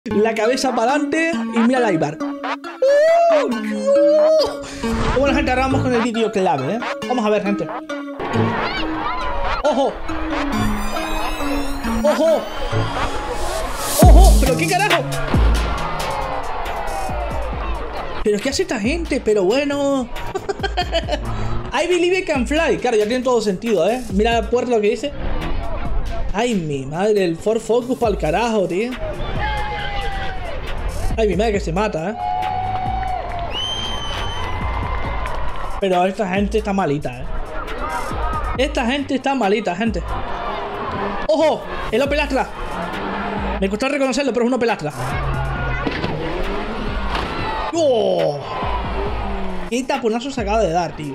La cabeza para adelante y mira el Ibar. Bueno, gente, ahora vamos con el vídeo clave, ¿eh? Vamos a ver, gente. ¡Ojo! ¡Ojo! ¡Ojo! ¿Pero qué carajo? ¿Pero qué hace esta gente? Pero bueno... I believe I can fly. Claro, ya tiene todo sentido, ¿eh? Mira la puerta lo que dice. Ay, mi madre, el Ford Focus para el carajo, tío. Ay, mi madre que se mata, ¿eh? Pero esta gente está malita, ¿eh? Esta gente está malita, gente. ¡Ojo! El Opel Astra. Me costó reconocerlo, pero es un Opel Astra. ¡Oh! ¿Qué taponazo se acaba de dar, tío?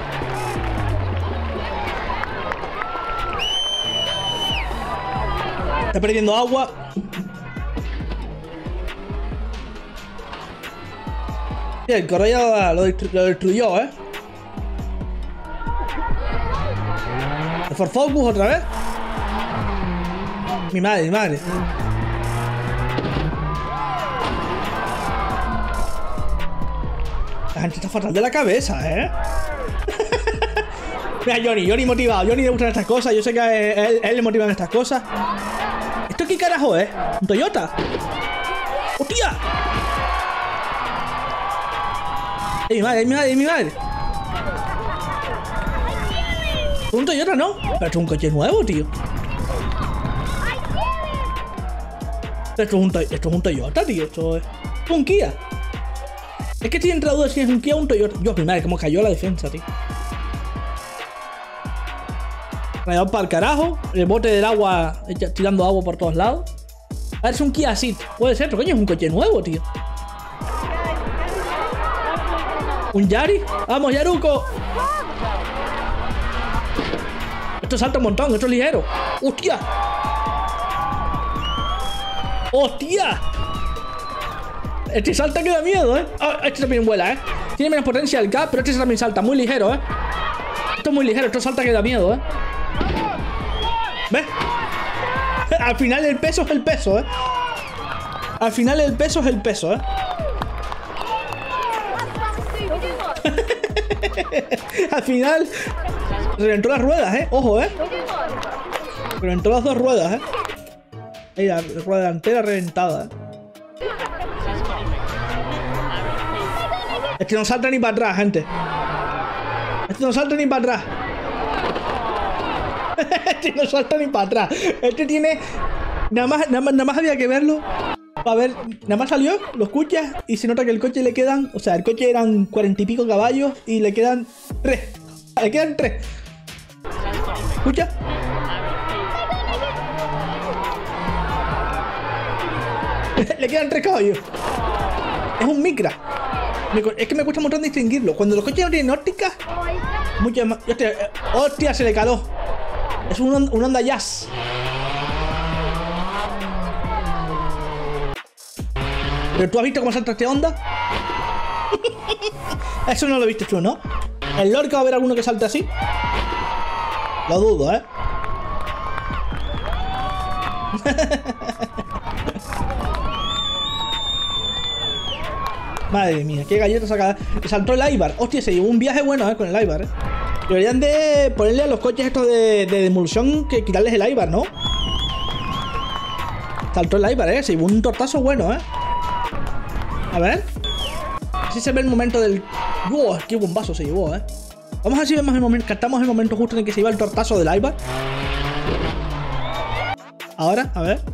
Está perdiendo agua. Mira, el Correa lo destruyó, ¿eh? El Ford Focus otra vez. Mi madre, mi madre. La gente está fatal de la cabeza, ¿eh? Mira, Johnny motivado. Johnny le gustan estas cosas. Yo sé que a él le motivan estas cosas. ¿Esto qué carajo es? ¿Un Toyota? ¡Hostia! ¡Ey, mi madre, mi madre, mi madre! Un Toyota, ¿no? Pero esto es un coche nuevo, tío. Esto es un Toyota, tío. Esto es un Kia. Es que estoy entre la duda si es un Kia o un Toyota. Dios, mi madre, cómo cayó la defensa, tío. Rayado para el carajo. El bote del agua, tirando agua por todos lados. A ver, es un Kia Ceed. Puede ser, pero coño, es un coche nuevo, tío. ¿Un Yari? ¡Vamos, Yaruko! Esto salta un montón, esto es ligero. ¡Hostia! ¡Hostia! Este salta que da miedo, ¿eh? Oh, este también vuela, ¿eh? Tiene menos potencia el K, pero este también salta. Muy ligero, ¿eh? Esto es muy ligero, esto salta que da miedo, ¿eh? ¿Ves? Al final el peso es el peso, ¿eh? Al final el peso es el peso, ¿eh? Al final reventó las ruedas, ojo, reventó las dos ruedas, Ahí la rueda delantera reventada, Este no salta ni para atrás, gente. Este no salta ni para atrás. Este no salta ni para atrás. Este tiene... Nada más había que verlo. A ver, nada más salió, lo escuchas y se nota que el coche le quedan... O sea, el coche eran 40 y pico caballos y le quedan 3. Le quedan 3. ¿Escucha? Le quedan 3 caballos. Es un Micra. Es que me cuesta un montón distinguirlo. Cuando los coches no tienen óptica, mucho más... Hostia, se le caló. Es un Honda Jazz. ¿Pero tú has visto cómo salta este Honda? Eso no lo viste tú, ¿no? ¿En Lorca va a haber alguno que salte así? Lo dudo, Madre mía, qué galleta sacada. Saltó el Ibar. Hostia, se llevó un viaje bueno, con el Ibar, Deberían de ponerle a los coches estos de demolición que quitarles el Ibar, ¿no? Saltó el Ibar, se llevó un tortazo bueno, A ver. Así se ve el momento del... ¡Wow! ¡Qué bombazo se llevó, Vamos a ver si vemos el momento, captamos el momento justo en el que se lleva el tortazo del Ibar. Ahora, a ver.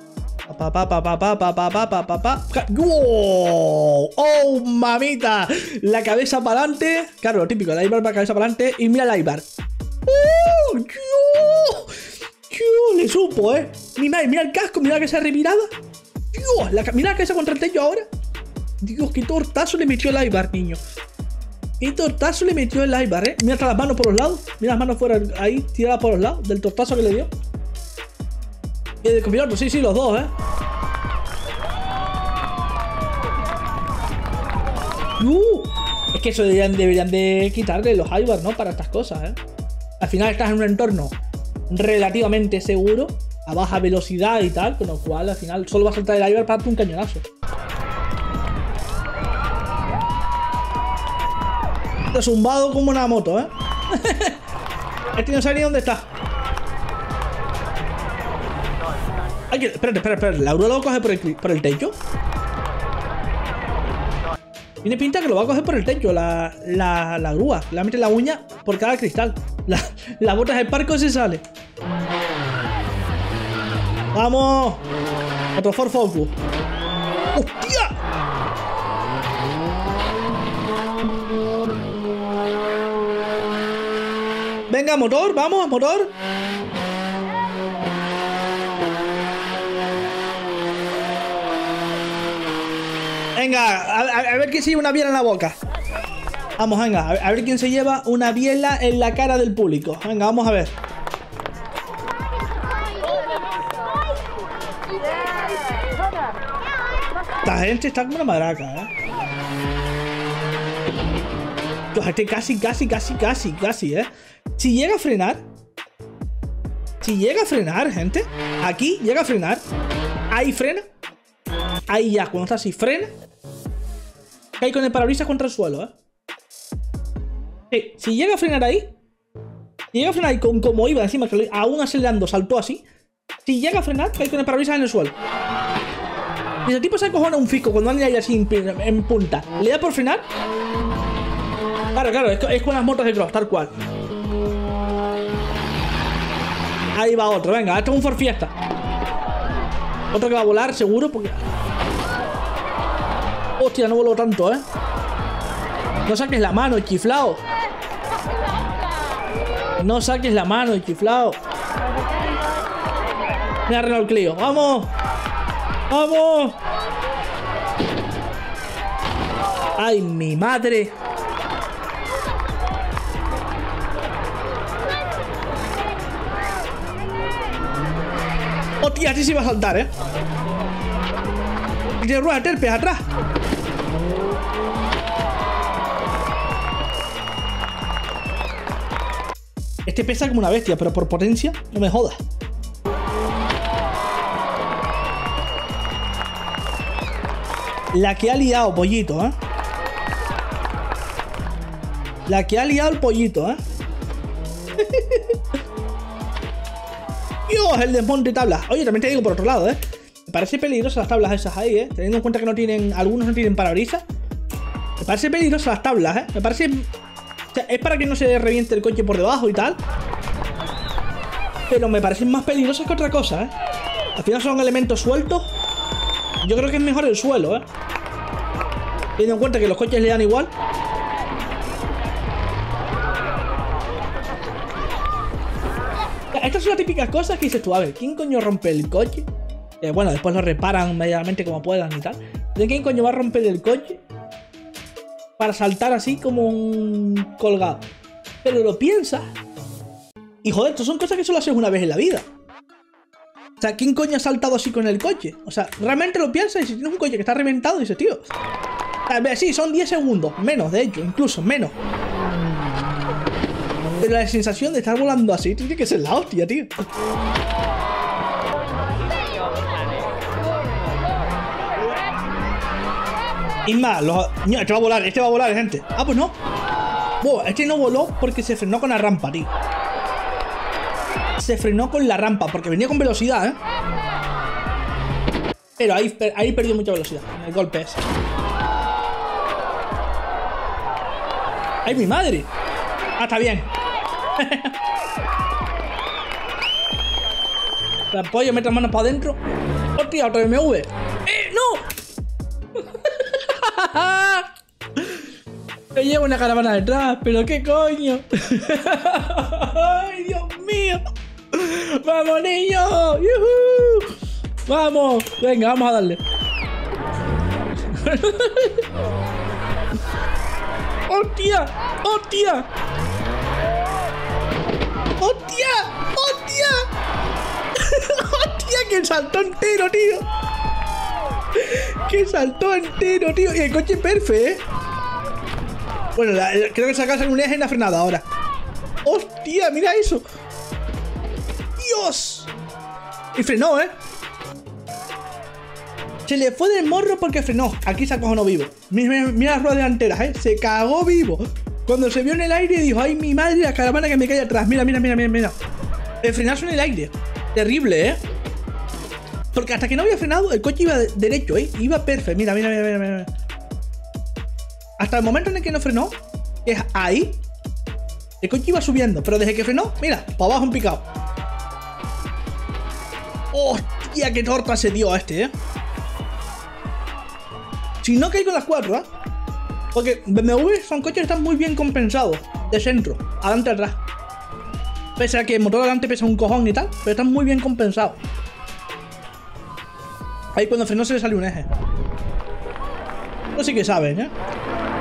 ¡Wow! ¡Oh, mamita! La cabeza para adelante. Claro, lo típico, el Ibar para la cabeza para adelante. Y mira el Ibar. Le supo, Mira el casco, mira que se ha revirado. Mira la cabeza contra el techo ahora. Dios, qué tortazo le metió el Ibar, niño. Qué tortazo le metió el Ibar, Mira hasta las manos por los lados. Mira las manos fuera ahí, tiradas por los lados. Del tortazo que le dio. Y el copiloto, sí, los dos, Es que eso deberían de quitarle los Ibar, ¿no? Para estas cosas, Al final estás en un entorno relativamente seguro. a baja velocidad y tal, con lo cual al final solo va a saltar el Ibar para darte un cañonazo. Está zumbado como una moto, ¿eh? Este no sabe ni dónde está. Ay, espera. ¿La grúa lo va a coger por el techo? Tiene pinta que lo va a coger por el techo, la grúa. Le mete la uña por cada cristal. La botas del parco se sale. ¡Vamos! Otro Ford Focus. ¡Hostia! Venga, motor, vamos, motor. Venga, a ver quién se lleva una biela en la boca. Vamos, venga, a ver quién se lleva una biela en la cara del público. Venga, vamos a ver. Esta gente está como una madraca, ¿eh? Este casi, ¿eh? Si llega a frenar, gente. Aquí llega a frenar. Ahí frena. Ahí ya, cuando está así, frena. Cae con el parabrisas contra el suelo, ¿eh? Sí, si llega a frenar ahí. Si llega a frenar ahí como iba encima, que aún acelerando, saltó así. Si llega a frenar, cae con el parabrisas en el suelo. Y ese tipo se acojona un fisco cuando anda ahí así en punta. Le da por frenar. Claro, es con las motos de cross, tal cual. Ahí va otro, venga, esto es un Ford Fiesta. Otro que va a volar, seguro, porque... Hostia, no voló tanto, ¿eh? No saques la mano, chiflao. No saques la mano, chiflao. Mira, Renault Clio, ¡vamos! ¡Vamos! ¡Ay, mi madre! Hostia, así se iba a saltar, ¿eh? Y tiene rueda de terpes atrás. Este pesa como una bestia, pero por potencia, no me jodas. La que ha liado, pollito, ¿eh? La que ha liado el pollito, ¿eh? Dios, el desmonte de tablas. Oye, también te digo por otro lado, ¿eh? Me parece peligroso las tablas esas ahí, ¿eh? Teniendo en cuenta que no tienen... Algunos no tienen parabrisas. Me parece peligroso las tablas, ¿eh? Me parece... O sea, es para que no se reviente el coche por debajo y tal. Pero me parecen más peligrosas que otra cosa, ¿eh? Al final son elementos sueltos. Yo creo que es mejor el suelo, ¿eh? Teniendo en cuenta que los coches le dan igual. Estas son las típicas cosas que dices tú, a ver, ¿quién coño rompe el coche? Bueno, después lo reparan medianamente como puedan y tal. ¿De quién coño va a romper el coche? Para saltar así como un colgado. Pero lo piensas. Y joder, esto son cosas que solo haces una vez en la vida. O sea, ¿quién coño ha saltado así con el coche? O sea, realmente lo piensas y si tienes un coche que está reventado, dices, tío. Sí, son 10 segundos. Menos, de hecho, incluso menos. Pero la sensación de estar volando así tiene que ser la hostia, tío. Y más, este va a volar, gente. Ah, pues no. Este no voló porque se frenó con la rampa, tío. Se frenó con la rampa porque venía con velocidad, ¿eh? Pero ahí perdió mucha velocidad en el golpe ese. ¡Ay, mi madre! Ah, está bien. La pollo, mete las manos para adentro. ¡Hostia, otro BMW! ¡No! Me llevo una caravana detrás, pero qué coño. ¡Ay, Dios mío! ¡Vamos, niños! ¡Yuhu! ¡Vamos! Venga, vamos a darle. ¡Hostia! ¡Hostia! ¡Hostia! ¡Hostia! ¡Hostia! ¡Que saltó entero, tío! ¡Que saltó entero, tío! Y el coche perfecto, ¿eh? Bueno, creo que saca un eje en la frenada ahora. ¡Hostia! ¡Mira eso! ¡Dios! Y frenó, ¿eh? Se le fue del morro porque frenó. Aquí se acojonó vivo. Mira, mira las ruedas delanteras, ¿eh? Se cagó vivo. Cuando se vio en el aire dijo, ay, mi madre, la caravana que me cae atrás. Mira, mira, mira, mira, mira. El frenazo en el aire. Terrible, ¿eh? Porque hasta que no había frenado, el coche iba derecho, ¿eh? Iba perfecto. Mira, mira, mira, mira, mira. Hasta el momento en el que no frenó, que es ahí, el coche iba subiendo. Pero desde que frenó, mira, para abajo en picado. ¡Hostia, qué torta se dio a este, eh! Si no caí con las 4, ¿eh? Porque BMW son coches que están muy bien compensados. De centro, adelante atrás. Pese a que el motor adelante pesa un cojón y tal, pero están muy bien compensados. Ahí cuando frenó se le salió un eje. No sé qué saben, ¿eh?